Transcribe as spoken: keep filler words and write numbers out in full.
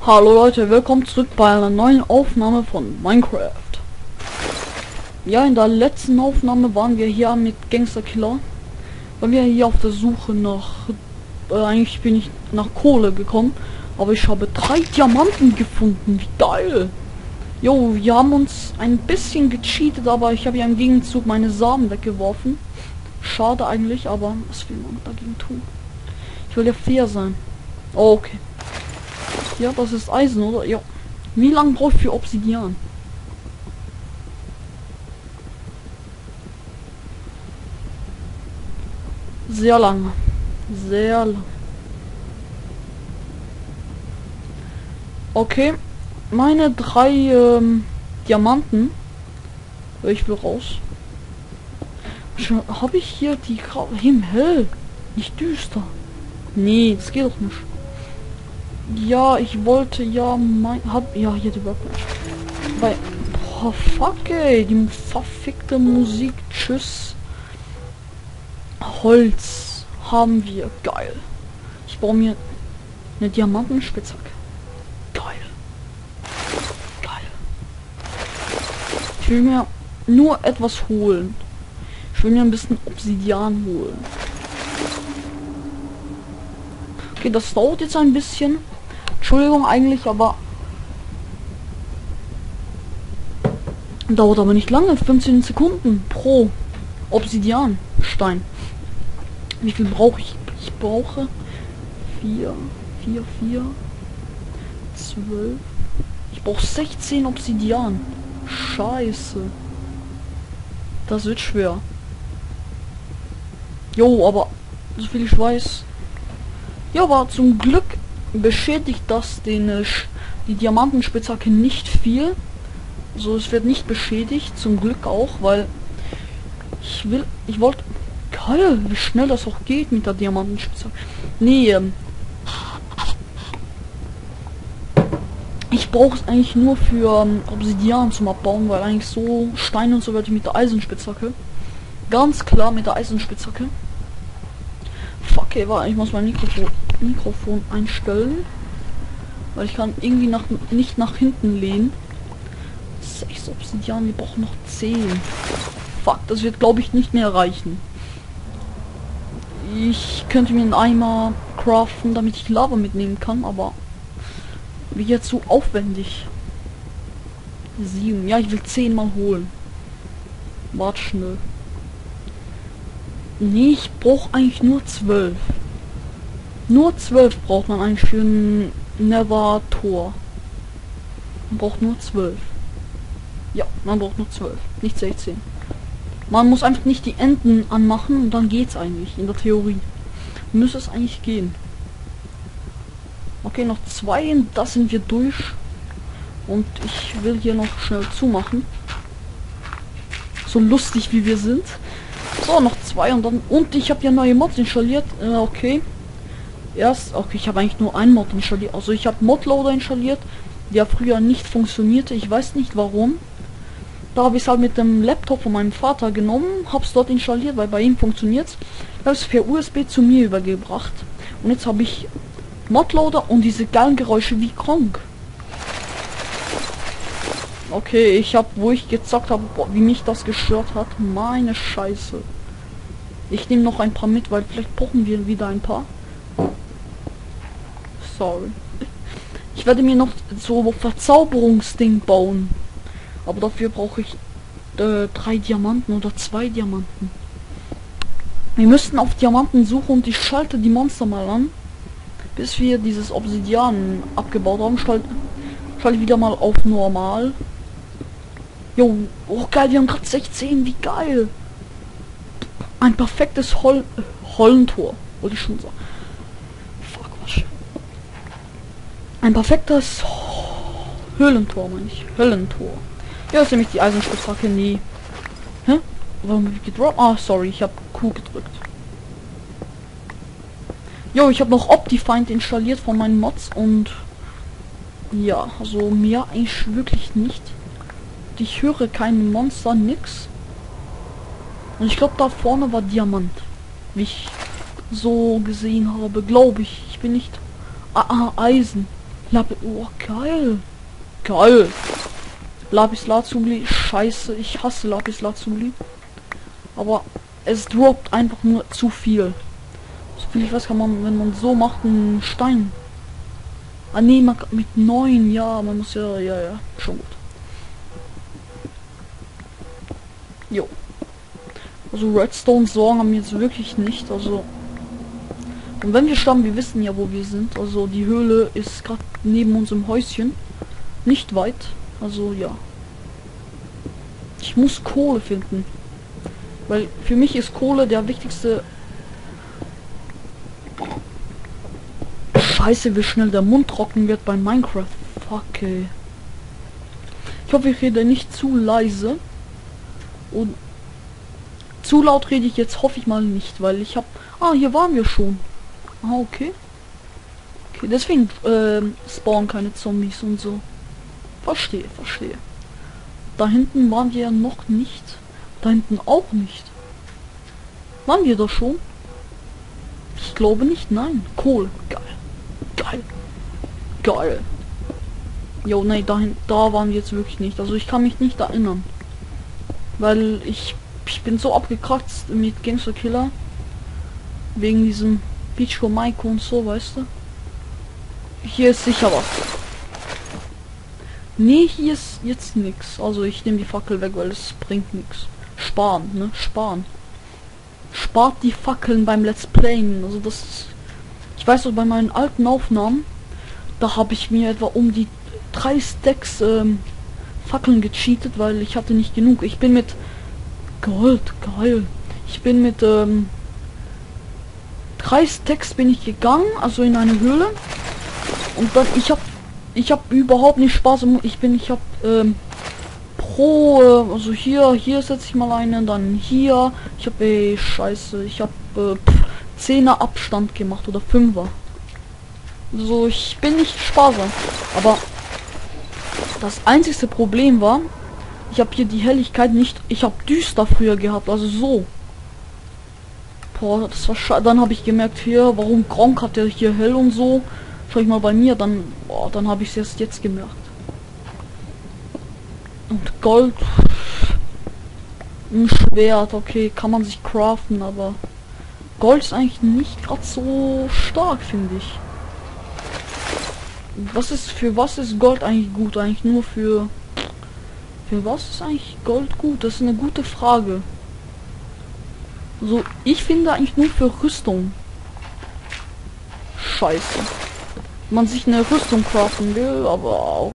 Hallo Leute, willkommen zurück bei einer neuen Aufnahme von Minecraft. Ja, in der letzten Aufnahme waren wir hier mit Gangster Killer. Waren wir hier auf der Suche nach... Äh, eigentlich bin ich nach Kohle gekommen, aber ich habe drei Diamanten gefunden. Wie geil! Jo, wir haben uns ein bisschen gecheatet, aber ich habe ja im Gegenzug meine Samen weggeworfen. Schade eigentlich, aber was will man dagegen tun? Ich will ja fair sein. Oh, okay. Ja, das ist Eisen, oder? Ja. Wie lange brauche ich für Obsidian? Sehr lange. Sehr lang. Okay. Meine drei ähm, Diamanten. Ich will raus. Habe ich hier die Grau... Himmel. Nicht düster. Nee, das geht doch nicht. Ja, ich wollte ja mein... Hab, ja, hier die Workbench. Bei... Boah, fuck, ey. Die verfickte Musik. Tschüss. Holz haben wir. Geil. Ich baue mir eine Diamantenspitzhacke. Geil. Geil. Ich will mir nur etwas holen. Ich will mir ein bisschen Obsidian holen. Okay, das dauert jetzt ein bisschen. Entschuldigung eigentlich, aber dauert aber nicht lange. fünfzehn Sekunden pro Obsidianstein. Wie viel brauche ich? Ich brauche vier, vier, vier, zwölf. Ich brauche sechzehn Obsidian. Scheiße. Das wird schwer. Jo, aber so viel ich weiß. Ja, aber zum Glück beschädigt das den äh, die Diamantenspitzhacke nicht viel. So, es wird nicht beschädigt, zum Glück auch, weil ich will, ich wollte, geil, wie schnell das auch geht mit der Diamantenspitzhacke. Nee, ähm, ich brauche es eigentlich nur für ähm, Obsidian zum Abbauen, weil eigentlich so Steine und so werde ich mit der Eisenspitzhacke. Ganz klar mit der Eisenspitzhacke. Fuck, ey, war, ich muss mein Mikrofon, Mikrofon einstellen. Weil ich kann irgendwie nach, nicht nach hinten lehnen. sechs Obsidian, wir brauchen noch zehn. Fuck, das wird glaube ich nicht mehr reichen. Ich könnte mir einen Eimer craften, damit ich Lava mitnehmen kann, aber wird jetzt so aufwendig. sieben, ja, ich will zehn mal holen. Wart schnell. Nee, ich brauche eigentlich nur zwölf. Nur zwölf braucht man eigentlich für ein Nether-Tor. Man braucht nur zwölf. Ja, man braucht nur zwölf, nicht sechzehn. Man muss einfach nicht die Enden anmachen und dann geht's eigentlich, in der Theorie. Müsste es eigentlich gehen. Okay, noch zwei, das sind wir durch. Und ich will hier noch schnell zumachen. So lustig wie wir sind. So, noch zwei und dann... Und ich habe ja neue Mods installiert. Äh, okay. Erst... Okay, ich habe eigentlich nur einen Mod installiert. Also ich habe Modloader installiert, der früher nicht funktionierte. Ich weiß nicht warum. Da habe ich es halt mit dem Laptop von meinem Vater genommen. Habe es dort installiert, weil bei ihm funktioniert. Habe es per U S B zu mir übergebracht. Und jetzt habe ich Modloader und diese geilen Geräusche wie Kronk. Okay, ich habe, wo ich gezockt habe, wie mich das gestört hat. Meine Scheiße. Ich nehme noch ein paar mit, weil vielleicht brauchen wir wieder ein paar. Sorry. Ich werde mir noch so Verzauberungsding bauen. Aber dafür brauche ich äh, drei Diamanten oder zwei Diamanten. Wir müssten auf Diamanten suchen und ich schalte die Monster mal an. Bis wir dieses Obsidian abgebaut haben. Schalte schalt ich wieder mal auf normal. Jo, oh geil, wir haben gerade sechzehn, wie geil. Ein perfektes Hol Hollentor, wollte ich schon sagen. Fuck, was. Ein perfektes Höhlentor, meine ich. Höllentor. Ja, ist nämlich die Eisenspitzhacke, nie. Hä? Warum hab ich gedroppt? Ah, sorry, ich habe Q gedrückt. Jo, ich habe noch Optifine installiert von meinen Mods und ja, also mehr eigentlich wirklich nicht. Ich höre kein Monster, nix. Und ich glaube, da vorne war Diamant. Wie ich so gesehen habe, glaube ich. Ich bin nicht... Ah, ah, Eisen. Lapis, oh, geil. Geil. Lapis Lazuli, scheiße, ich hasse Lapis Lazuli. Aber es droppt einfach nur zu viel. So viel ich weiß, kann man, wenn man so macht, einen Stein. Ah nee, man, mit neun, ja, man muss ja, ja, ja, schon gut. Jo. Also Redstone sorgen haben jetzt wirklich nicht, also. Und wenn wir sterben, wir wissen ja, wo wir sind. Also die Höhle ist gerade neben unserem Häuschen. Nicht weit. Also ja. Ich muss Kohle finden. Weil für mich ist Kohle der wichtigste. Scheiße, wie schnell der Mund trocken wird bei Minecraft. Fuck, ey. Ich hoffe, ich rede nicht zu leise. Und zu laut rede ich jetzt, hoffe ich mal nicht, weil ich habe. Ah, hier waren wir schon. Ah, okay. Okay, deswegen ähm, spawnen keine Zombies und so. Verstehe, verstehe. Da hinten waren wir ja noch nicht. Da hinten auch nicht. Waren wir da schon? Ich glaube nicht, nein. Kohle. Geil. Geil. Geil. Jo, nein, dahin, da waren wir jetzt wirklich nicht. Also ich kann mich nicht erinnern. Weil ich, ich bin so abgekratzt mit Gangster Killer. Wegen diesem Pico Mike und so, weißt du? Hier ist sicher was. Nee, hier ist jetzt nichts. Also ich nehme die Fackel weg, weil es bringt nichts. Sparen, ne? Sparen. Spart die Fackeln beim Let's Playen. Also das. Ich weiß noch, bei meinen alten Aufnahmen, da habe ich mir etwa um die drei Stacks ähm, Fackeln gecheatet, weil ich hatte nicht genug. Ich bin mit Gold, geil. Ich bin mit ähm, drei Stacks bin ich gegangen, also in eine Höhle. Und dann, ich habe ich habe überhaupt nicht Spaß. Ich bin, ich habe ähm, pro, äh, also hier, hier setze ich mal eine, dann hier. Ich habe, ey, scheiße, ich habe äh, zehner Abstand gemacht oder fünfer. So, ich bin nicht sparsam. Aber das einzigste Problem war, ich habe hier die Helligkeit nicht. Ich habe düster früher gehabt, also so. Boah, das war schade. Dann habe ich gemerkt, hier, warum Gronk hat er hier hell und so. Schau ich mal bei mir, dann, boah, dann habe ich es erst jetzt gemerkt. Und Gold, ein Schwert, okay, kann man sich craften, aber Gold ist eigentlich nicht gerade so stark, finde ich. Was ist, für was ist Gold eigentlich gut? Eigentlich nur für, für was ist eigentlich Gold gut? Das ist eine gute Frage. So, ich finde eigentlich nur für Rüstung. Scheiße. Man sich eine Rüstung craften will, aber auch